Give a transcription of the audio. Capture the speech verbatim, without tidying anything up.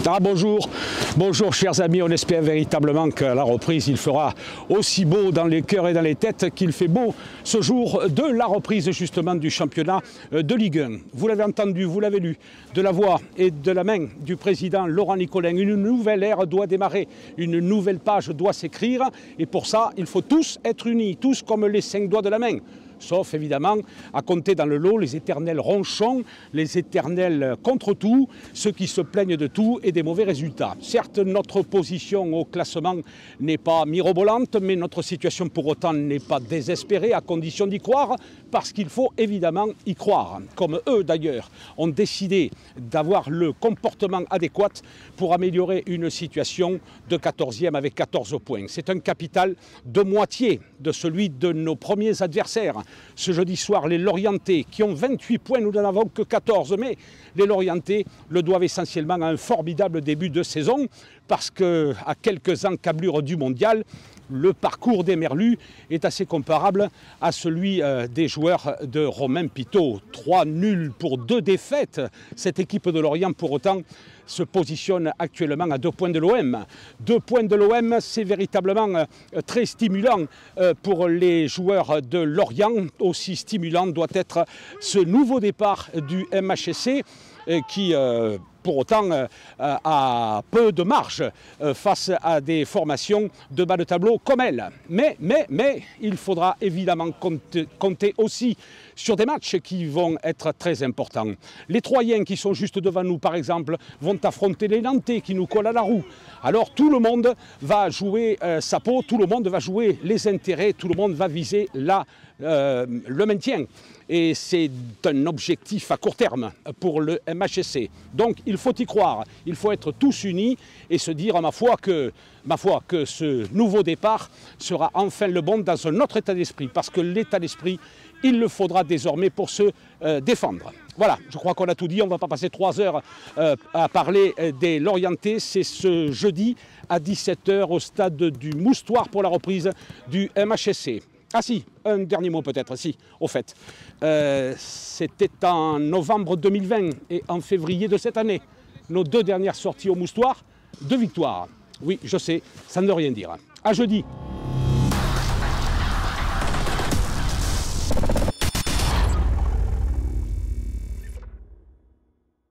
Ah, bonjour, bonjour chers amis, on espère véritablement qu'à la reprise il fera aussi beau dans les cœurs et dans les têtes qu'il fait beau ce jour de la reprise justement du championnat de Ligue un. Vous l'avez entendu, vous l'avez lu, de la voix et de la main du président Laurent Nicolin, une nouvelle ère doit démarrer, une nouvelle page doit s'écrire et pour ça il faut tous être unis, tous comme les cinq doigts de la main. Sauf évidemment à compter dans le lot les éternels ronchons, les éternels contre tout, ceux qui se plaignent de tout et des mauvais résultats. Certes, notre position au classement n'est pas mirobolante, mais notre situation pour autant n'est pas désespérée à condition d'y croire, parce qu'il faut évidemment y croire. Comme eux d'ailleurs ont décidé d'avoir le comportement adéquat pour améliorer une situation de quatorzième avec quatorze points. C'est un capital de moitié de celui de nos premiers adversaires. Ce jeudi soir, les Lorientais, qui ont vingt-huit points, nous n'en avons que quatorze, mais les Lorientais le doivent essentiellement à un formidable début de saison, parce qu'à quelques encablures du mondial, le parcours des Merlus est assez comparable à celui des joueurs de Romain Pitot. Trois nuls pour deux défaites. Cette équipe de Lorient, pour autant, se positionne actuellement à deux points de l'O M. Deux points de l'O M, c'est véritablement très stimulant pour les joueurs de Lorient. Aussi stimulant doit être ce nouveau départ du M H S C qui, pour autant, a peu de marge face à des formations de bas de tableau comme elle. Mais, mais, mais, il faudra évidemment compter, compter aussi sur des matchs qui vont être très importants. Les Troyens qui sont juste devant nous, par exemple, vont affronter les Nantais qui nous collent à la roue. Alors tout le monde va jouer euh, sa peau, tout le monde va jouer les intérêts, tout le monde va viser la, euh, le maintien. Et c'est un objectif à court terme pour le M H S C. Donc il faut y croire, il faut être tous unis et se dire, ma foi, que, ma foi, que ce nouveau départ sera enfin le bon dans un autre état d'esprit. Parce que l'état d'esprit, il le faudra désormais pour se euh, défendre. Voilà, je crois qu'on a tout dit, on ne va pas passer trois heures euh, à parler des Lorientais. C'est ce jeudi à dix-sept heures au stade du Moustoir pour la reprise du M H S C. Ah si, un dernier mot peut-être, si, au fait. Euh, C'était en novembre deux mille vingt et en février de cette année. Nos deux dernières sorties au Moustoir, deux victoires. Oui, je sais, ça ne veut rien dire. À jeudi.